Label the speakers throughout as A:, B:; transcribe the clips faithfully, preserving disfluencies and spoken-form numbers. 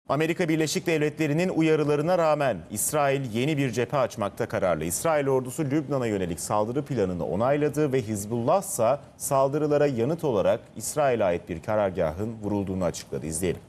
A: Amerika Birleşik Devletleri'nin uyarılarına rağmen İsrail yeni bir cephe açmakta kararlı. İsrail ordusu Lübnan'a yönelik saldırı planını onayladı ve Hizbullah ise saldırılara yanıt olarak İsrail'e ait bir karargahın vurulduğunu açıkladı. İzleyelim.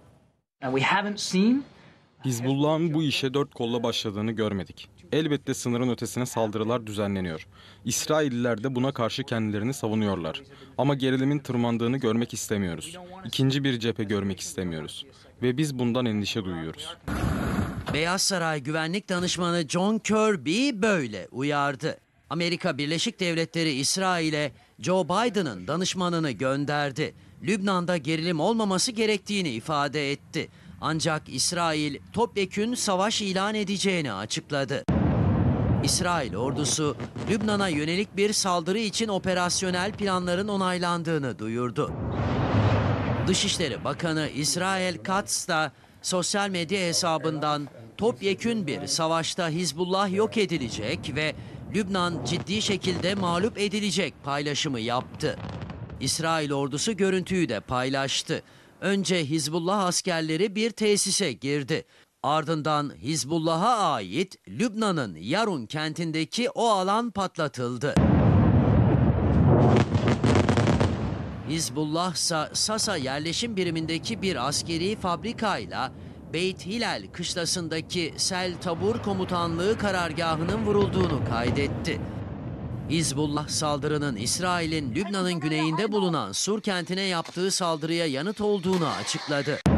B: Hizbullah'ın bu işe dört kolla başladığını görmedik. Elbette sınırın ötesine saldırılar düzenleniyor. İsrailliler de buna karşı kendilerini savunuyorlar. Ama gerilimin tırmandığını görmek istemiyoruz. İkinci bir cephe görmek istemiyoruz. Ve biz bundan endişe duyuyoruz.
C: Beyaz Saray Güvenlik Danışmanı John Kirby böyle uyardı. Amerika Birleşik Devletleri İsrail'e Joe Biden'ın danışmanını gönderdi. Lübnan'da gerilim olmaması gerektiğini ifade etti. Ancak İsrail topyekün savaş ilan edeceğini açıkladı. İsrail ordusu Lübnan'a yönelik bir saldırı için operasyonel planların onaylandığını duyurdu. Dışişleri Bakanı İsrail Katz da sosyal medya hesabından topyekün bir savaşta Hizbullah yok edilecek ve Lübnan ciddi şekilde mağlup edilecek paylaşımı yaptı. İsrail ordusu görüntüyü de paylaştı. Önce Hizbullah askerleri bir tesise girdi. Ardından Hizbullah'a ait Lübnan'ın Yarun kentindeki o alan patlatıldı. Hizbullah ise Sasa yerleşim birimindeki bir askeri fabrikayla Beit Hilal kışlasındaki Sel Tabur Komutanlığı karargahının vurulduğunu kaydetti. Hizbullah saldırının İsrail'in Lübnan'ın güneyinde bulunan Sur kentine yaptığı saldırıya yanıt olduğunu açıkladı.